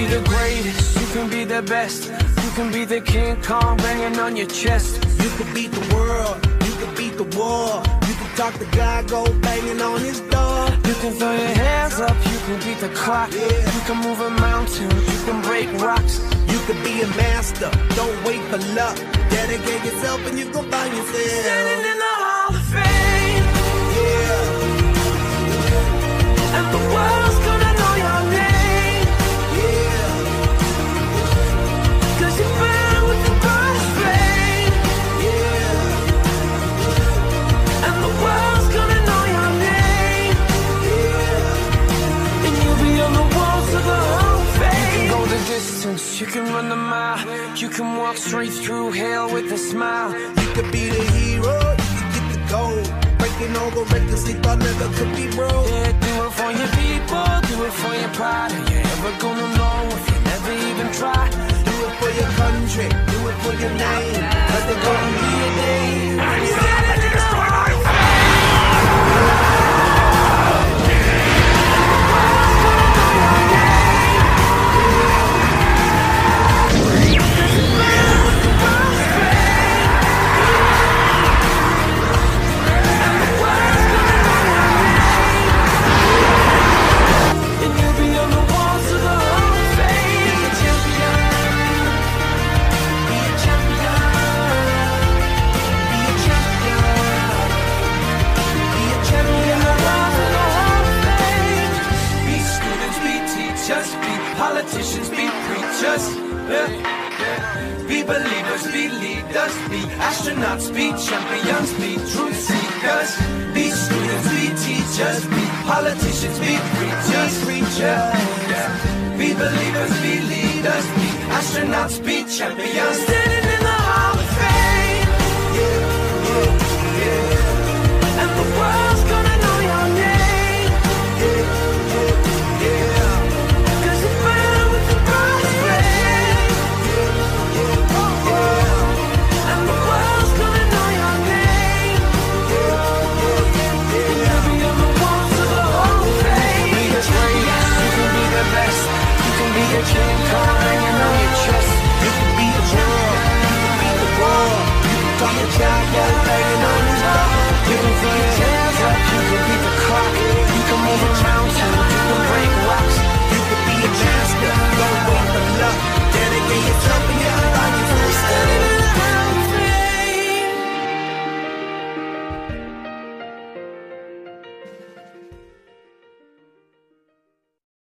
the greatest, you can be the best. You can be the King Kong banging on your chest. You can beat the world, you can beat the war. You can talk to God, go banging on his door. You can throw your hands up, you can beat the clock. You can move a mountain, you can break rocks. You can be a master, don't wait for luck. Dedicate yourself and you gon' find yourself standing in the Hall of Fame. Yeah. And the world's gonna know your name. Yeah. Cause you burn with the brightest flame. Yeah. And the world's gonna know your name. Yeah. And you'll be on the walls of the Hall of Fame. You can go the distance, you can run the mile. You can walk straight through hell with a smile. You could be the hero, you could get the gold. Breaking all the records they thought never could be broke. Yeah, do it for your people, do it for your pride. Are you ever gonna know if you never even try? Do it for your country, do it for your name. Cause there's gonna be a day. Standing in the Hall of Fame. Politicians, be preachers, be believers, be leaders, be astronauts, be champions, be truth seekers, be students, be teachers, be politicians, be preachers, be believers, be leaders, be astronauts, be champions.